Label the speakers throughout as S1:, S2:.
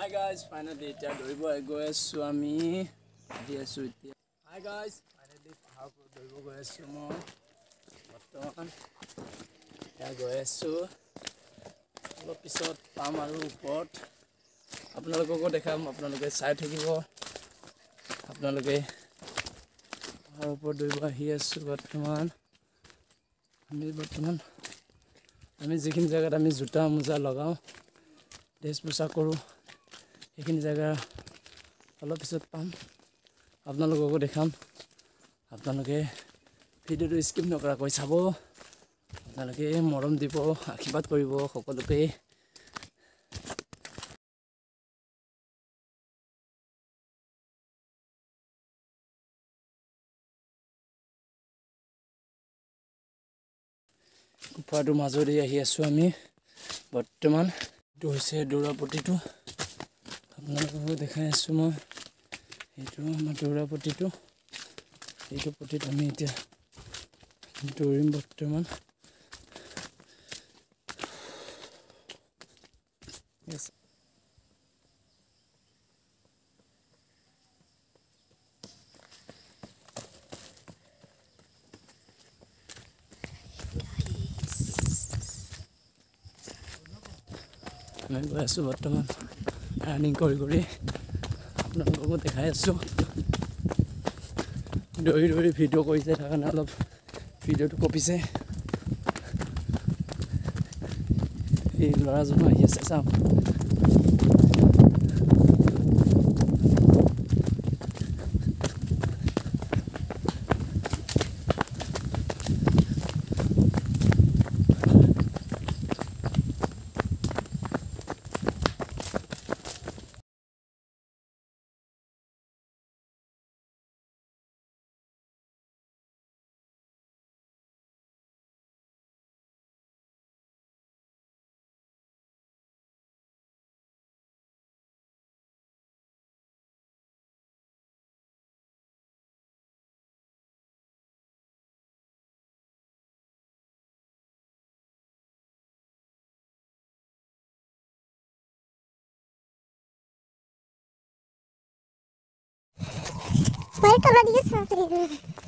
S1: Hi guys, finally it's Doribo Goesu ami Jesu itia. Hi guys, finally how Doribo Goesu mo. Bottoman ya Goesu. অলপ পিছত পাম আৰু ওপৰত আপোনালোককো দেখাম আপোনালোকে চাই থাকিব আপোনালোকে আৰু ওপৰত দৌৰিব আহি আছো বৰ্তমান আমি যিখিনি জায়গাত আমি জোতা মোজা লগাও ড্ৰেছ পোছাক কৰোঁ এইখিনি জায়গা অলপ পিছত পাম আপোনালোককো দেখাম আপোনালোকে ভিডিঅ'টো স্কিপ নকৰাকৈ চাব আপোনালোকে মৰম দিব আশীৰ্বাদ কৰিব সকলোকে গুফাটো মাজেদি আহি আছো আমি বৰ্তমান এইটো হৈছে দৌৰাপতিটো আপোনালোকক দেখাই আছো মই এইটো আমাৰ দৌৰাপতিটো এইটো পতিত আমি এতিয়া দৌৰিম বৰ্তমান Yes. मैं गई आसो बर्तमान रानिंग कर अपना देखाई आसो दौरी दौरी भिडिओ कर अलग भिडिओ कपिसे लड़ाजन आसे चाम
S2: Baik kalau dia sampai itu.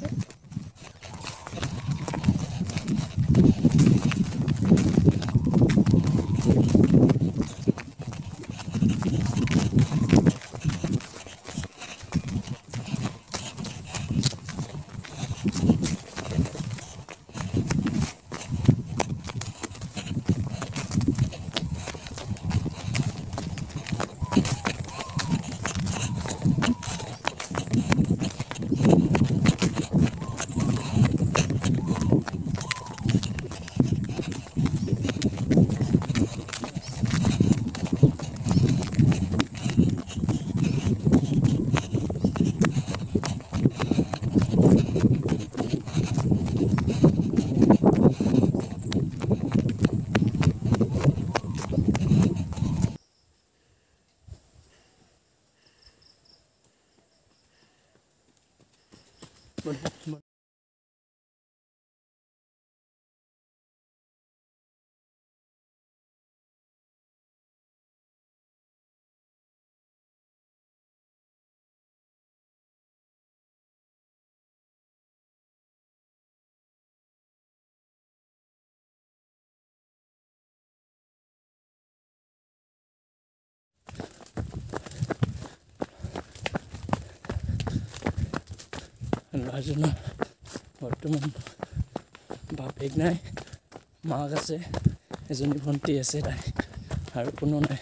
S1: ল'ৰাজনৰ বৰ্তমান বাপেক নাই মাক আছে এজনী ভণ্টি আছে তাই আৰু কোনো নাই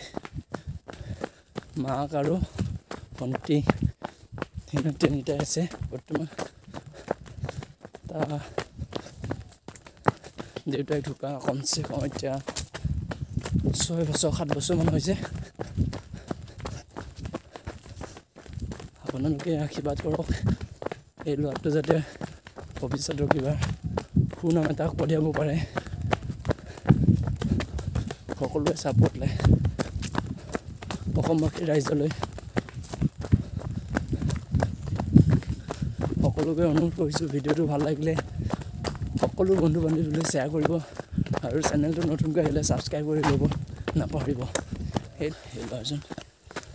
S1: মাক আৰু ভণ্টি তিনিটাই আছে বৰ্তমান দেউতাক ঢুকা কমচে কম এতিয়া 6 বছৰ 7 বছৰমান হৈছে আপোনালোকে আশীৰ্বাদ কৰক এই ল'ৰাটো যাতে ভৱিষ্যতৰ কিবা সুনাম এটা কঢ়িয়াব পাৰে সকলোৱে ছাপোৰ্ট লাগে অসমবাসী ৰাইজলৈ সকলোকে অনুৰোধ কৰিছোঁ ভিডিঅ'টো ভাল লাগিলে সকলো বন্ধু বান্ধৱীলৈ শ্বেয়াৰ কৰিব আৰু চেনেলটো নতুনকৈ আহিলে ছাবস্ক্ৰাইব কৰি ল'ব নাপাহৰিব এই ল'ৰাজন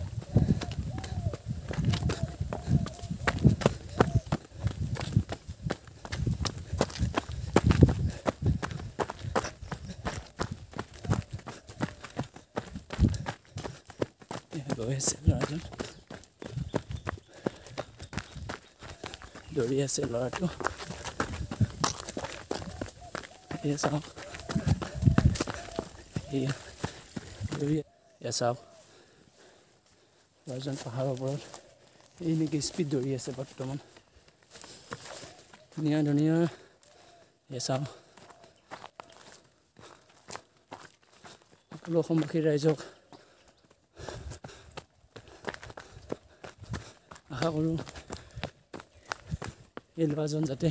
S1: গৈ আছে ল'ৰাজন দৌৰি আছে ল'ৰাটো এয়া চাওক এয়া চাওক ল'ৰাজন পাহাৰৰ ওপৰত এই নেকি স্পীড দৌৰি আছে বৰ্তমান ধুনীয়া ধুনীয়া এয়া চাওক সকলো অসমবাসী ৰাইজক আশা কৰোঁ এই ল'ৰাজন যাতে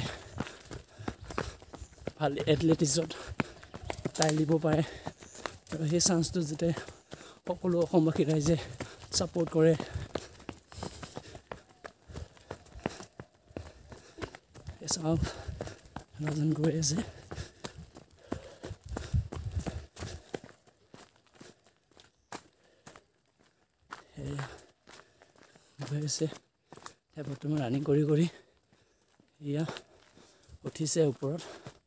S1: ভাল এথলেটিক্সত তাই লিব পাৰে আৰু সেই চান্সটো যাতে সকলো অসমবাসী ৰাইজে ছাপোৰ্ট কৰে চাওক ল'ৰাজন গৈ আছে গৈ আছে বৰ্তমান ৰানিং কৰি কৰি এয়া উঠিছে ওপৰত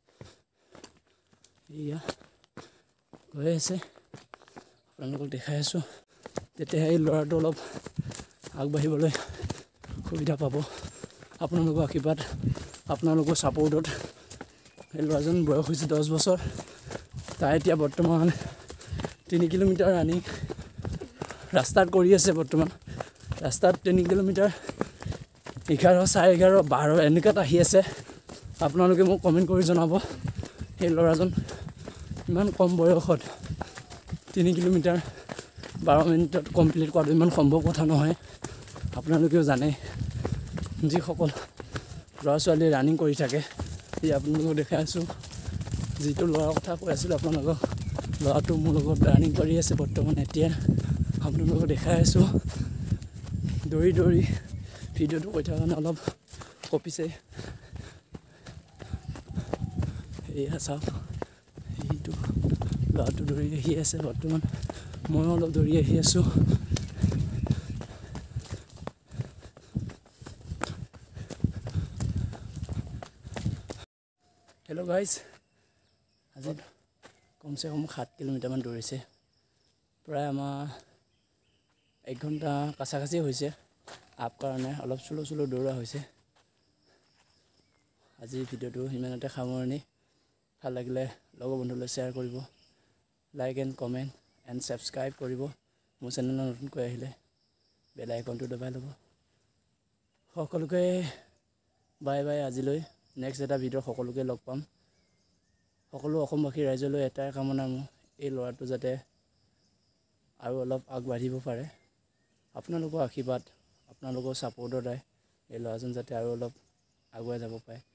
S1: এয়া গৈ আছে আপোনালোকক দেখাই আছোঁ তেতিয়াহে এই ল'ৰাটো অলপ আগবাঢ়িবলৈ সুবিধা পাব আপোনালোকৰ আশীৰ্বাদ আপোনালোকৰ ছাপোৰ্টত এই ল'ৰাজন বয়স হৈছে 10 বছৰ তাই এতিয়া বৰ্তমান 3 কিলোমিটাৰ ৰানিং ৰাস্তাত কৰি আছে বৰ্তমান ৰাস্তাত 3 কিলোমিটাৰ 11 11:30 12 এনেকুৱাত আহি আছে আপোনালোকে মোক কমেণ্ট কৰি জনাব এই ল'ৰাজন ইমান কম বয়সত 3 কিলোমিটাৰ 12 মিনিটত কমপ্লিট কৰাটো ইমান সম্ভৱ কথা নহয় আপোনালোকেও জানে যিসকল ল'ৰা ছোৱালীয়ে ৰানিং কৰি থাকে এই আপোনালোকক দেখাই আছোঁ যিটো ল'ৰাৰ কথা কৈ আছিলোঁ আপোনালোকক ল'ৰাটো মোৰ লগত ৰানিং কৰি আছে বৰ্তমান এতিয়া আপোনালোকক দেখাই আছোঁ দৌৰি দৌৰি ভিডিঅ'টো কৈ থকা কাৰণে অলপ কপিছে এয়া চাওক এইটো ল'ৰাটো দৌৰি আহি আছে বৰ্তমান ময়ো অলপ দৌৰি আহি আছোঁ হেল্ল' গাইজ আজি কমচে কম 7 কিলোমিটাৰমান দৌৰিছে প্ৰায় আমাৰ 1 ঘণ্টা কাছাকাছি হৈছে আপ কাৰণে অলপ চলো দৌৰা হৈছে আজি ভিডিঅ'টো ইমানতে সামৰণি ভাল লাগিলে লগৰ বন্ধুলৈ শ্বেয়াৰ কৰিব like and comment and subscribe কৰিব মোৰ চেনেলত নতুনকৈ আহিলে বেল আইকনটো দবাই ল'ব সকলোকে বাই বাই আজিলৈ নেক্সট এটা ভিডিঅ' সকলোকে লগ পাম সকলো অসমবাসী ৰাইজলৈ এটাই কামনা মোৰ এই ল'ৰাটো যাতে আৰু অলপ আগবাঢ়িব পাৰে আপোনালোকৰ আশীৰ্বাদ আপোনালোকৰ ছাপোৰ্টৰ দ্বাৰাই এই ল'ৰাজন যাতে আৰু অলপ আগুৱাই যাব পাৰে